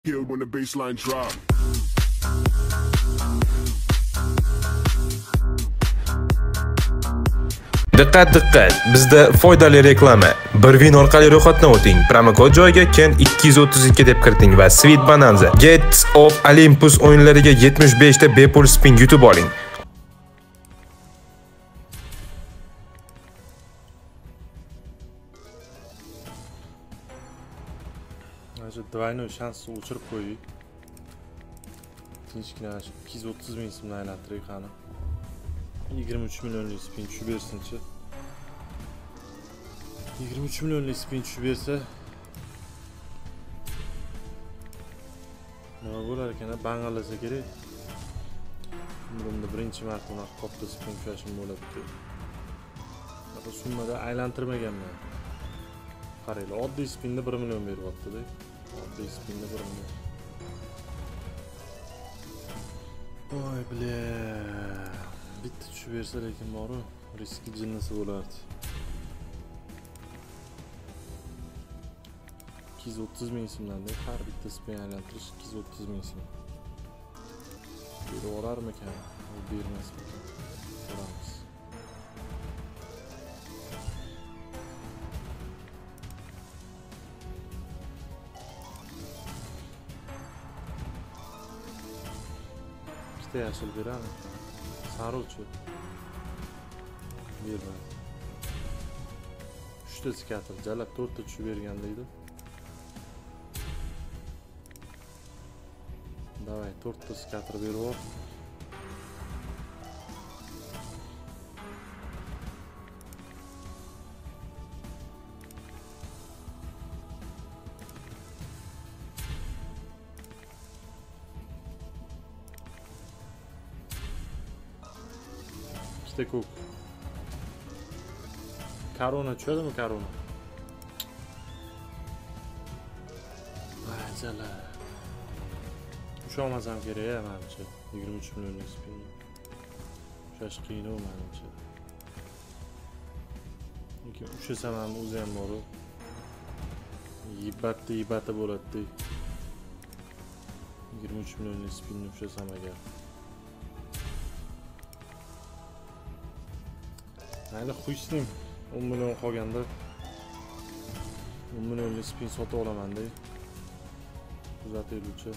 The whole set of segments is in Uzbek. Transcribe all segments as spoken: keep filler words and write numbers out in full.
Killed when the baseline drop. Diqqat diqqat, bizda foydali reklama. bir vin orqali ro'yxatdan o'ting. Promokod joyiga Ken ikki yuz o'ttiz ikki deb kiriting va Sweet Bonanza Gates of Olympus o'yinlariga yetmish besh ta bepul spin yutib oling. Hozir двойной shansni o'chirib qo'ydik. Tinchgina ikki yuz o'ttiz ming so'mni aylantirib qani. yigirma uch millionlik spin tushib bersinchi. yigirma uch millionlik spin tushib bersa nima bo'lar ekan? Bang'alasa kerak. Umrimda birinchi marta unaqa katta spin tushashim bo'ladi. Bu summada aylantirmaganman. Qaranglar, oddiy spinda bir million beryapti-da. Oddiy spinda bir million. Voy bile. Bitta tushib bersa lekin bor-ku, riski jinnisi bo'lardi. ikki yuz o'ttiz ming so'mdan har bitta spin aylantirish ikki yuz o'ttiz ming so'm. Berarmikan? Bermasmikan? Ko'ramiz. Ikkita yashil beradi. Sariqchi. Bermadi. uchta skater, jalab to'rtta tushib bergandaydi. Davay, to'rtta skater berib. İşte kuk. Karona çözdü mü karona? Vay cala. Uçamazam kerak ya menimcha. yigirma uch millionlik spin. Ushlash qiyin u menimcha. Lekin ushlasam ham o'zi ham bor. Yibatda yibata bo'ladi. yigirma uch millionlik spinni ushlasam agar. Mayli qo'yishdim. o'n million qolganda o'n millionlik spin sotib olaman-da. Kuzatuvchi.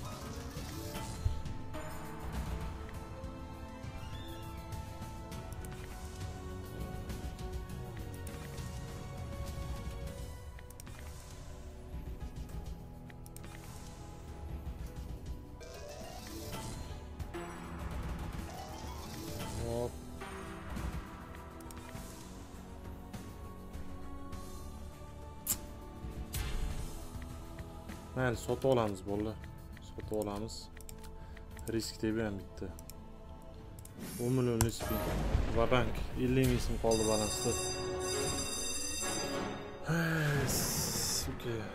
Mayli sotib olamiz bolalar. Sotib olamiz. Risk deb ham bitta. o'n millionlik spin. Va bank ellik ming so'm qoldi balansda. Suka.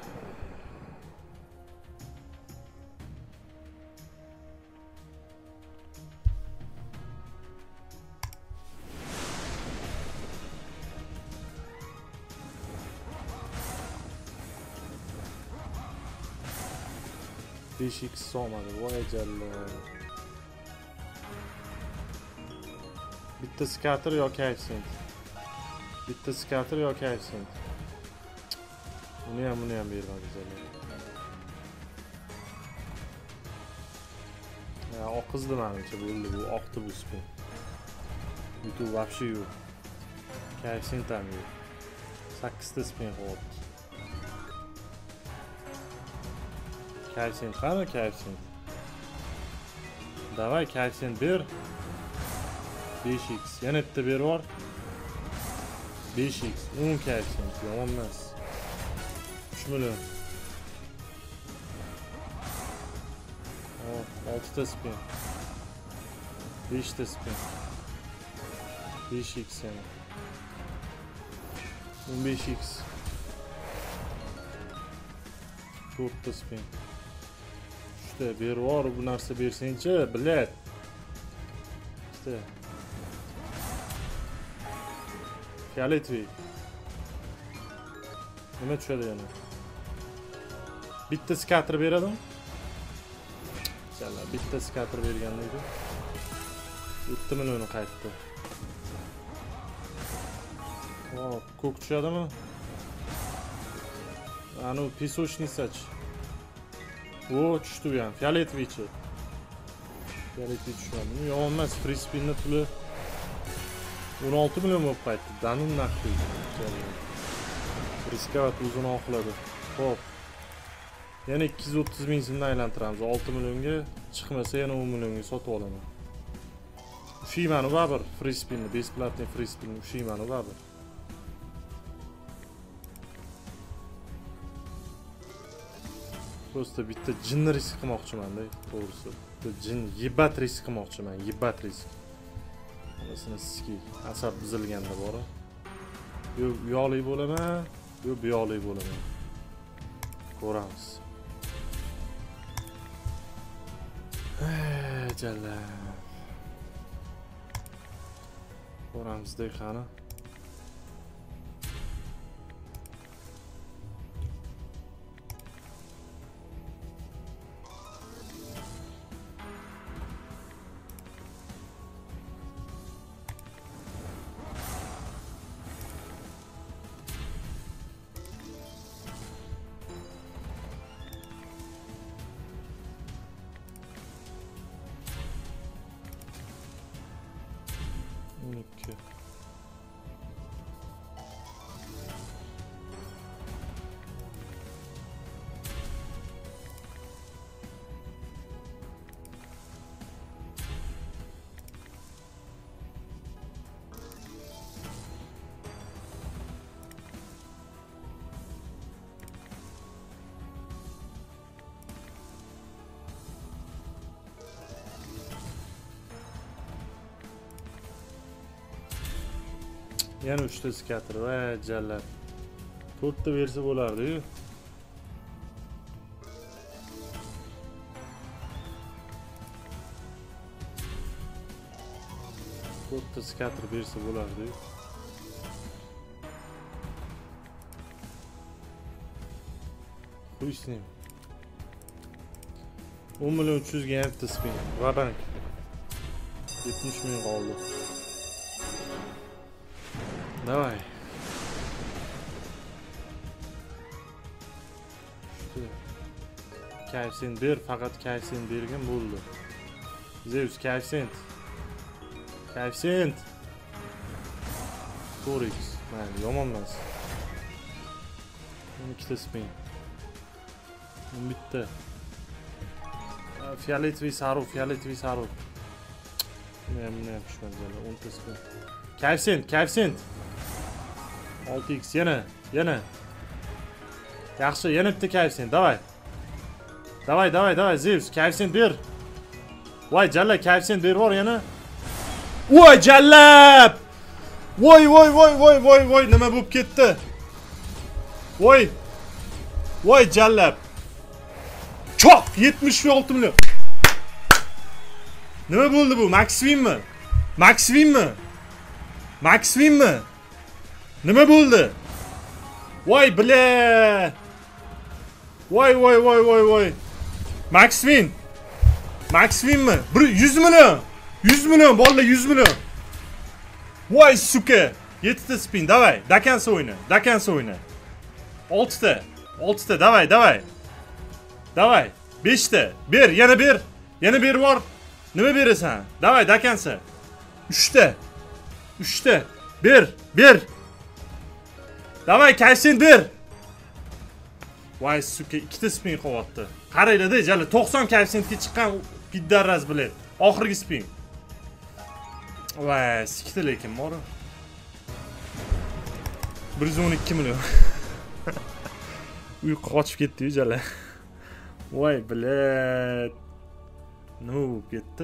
besh x olmadi, voy jalla. Bitta skater yoki Accent. Bitta skater yoki Accent. Buni ham, buni ham bermadi jalla. Ya oqizdi menimcha bo'ldi bu, oqdi bu spin. YouTube вообще yo'q. Accent ham yo'q. sakkizta spin qo'yibdi. Kalsiyum qani kalsiyum? Davay kalsiyum ber. besh x. Yana bitta ber bor. besh x. o'n kalsiyum. Yomon emas. uch million. Hop, olti ta spin. besh ta spin. besh x yana. o'n besh x. to'rt ta spin. İşte bir var bu narsa bersinchi, bilet. İşte. Fiyoletoviy. Nima tushadi yana? Bitta skater beradim. Jalla bitta skater bergan edi. yetti million qaytdi. O, ko'k tushadimi? Anu pisochnitsach. O, tushdi bu ham. Fioletovichi. Fioletovichi tushmadi. Yomon emas, free spinni puli o'n olti million bo'lib qaytdi. Danun naqdi. Riskovat uzun oqladi. Xo'p. Yana ikki yuz o'ttiz ming so'mdan aylantiramiz. olti millionga chiqmasa yana o'n millionga sotib olaman. Ushimani baribir free spinni, besplatniy free spinni ushimani baribir. Prosta bitta jinni risk qilmoqchiman-da, to'g'risi. Bitta jin yibat risk qilmoqchiman, yibat risk. Anasini ski asab buzilganda bora. Yo uyoqli bo'laman, yo buyoqli bo'laman. Ko'ramiz. Jalla. Ko'ramizda qani. on ikki. Yana uchta skater va jallat. to'rtta bersa bo'lardi-yu. to'rtta skater bersa bo'lardi-yu. Xuy с ним. o'n million uch yuz ga yarim spin. Va bank. yetmish ming qoldi. Давай. Kayfsent ber, faqat kayfsent bergan bo'ldi. Zeus kayfsent. Kayfsent. Forex. Mayli, yomon emas. ikkita spin. Bitta. Fioletoviy sariq, fioletoviy sariq. Men buni ham tushmadi, o'n ta spin. Kayfsent, kayfsent. olti x yana, yana. Yaxshi, yana bitta kayfsent, davay. Davay, davay, davay, Zeus, kayfsent ber. Voy, jalla kayfsent ber bor yana. Voy, jallab. Voy, voy, voy, voy, voy, voy, nima bo'lib ketdi? Voy. Voy, jallab. Choq, yetmish olti million. Nima bo'ldi bu? Max Winmi? Max Winmi? Max Winmi? Nima bo'ldi? Voy bile. Voy voy voy voy voy. Max Win. Max Winmi? yuz million. yuz million bolalar, yuz million. Voy suka. yetti spin, davay. Dakansa o'yna. Dakansa o'yna. olti ta. olti ta, davay, davay. Davay. besh ta. Ber, yana ber. Yana ber bor. Nima berasan? Davay, dakansa. uch ta. uch ta. Ber, ber. Davay, kayfsent ber. Voy suka, ikkita spin qo'yapti. Qaranglar-da, jala to'qson kayfsentga chiqqan piddarraz bilet. Oxirgi spin. Voy, ikkita lekin bor. bir yuz o'n ikki million. Uy qochib ketdi-yu jala. Voy bilet. Nima bo'lib ketdi?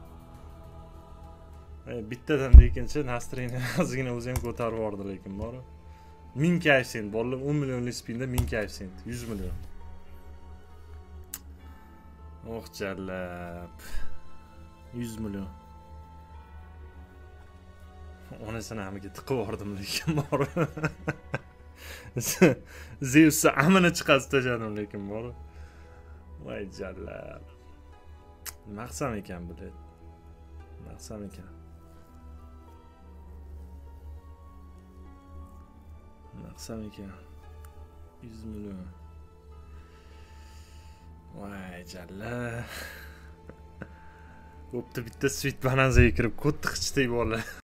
Bittadan lekinchi nastroyeni ozgina o'zi ham ko'tarib yubordi lekin bor. ming kayfsent bolalar, o'n millionlik spinda ming kayfsent, yuz million. Oh jallab. yuz million. Onasini hamiga tiqib yubordim lekin bor. Zeus'ni amini chiqazib tashladim lekin bor. Voy jallab. Nima qilsam ekan bular? Nima qilsam ekan? Nima qilsam ekan? yuz million. Voy jalla. Bo'pti, bitta Sweet Bonanzaga kirib, ko'ttiqchday bola.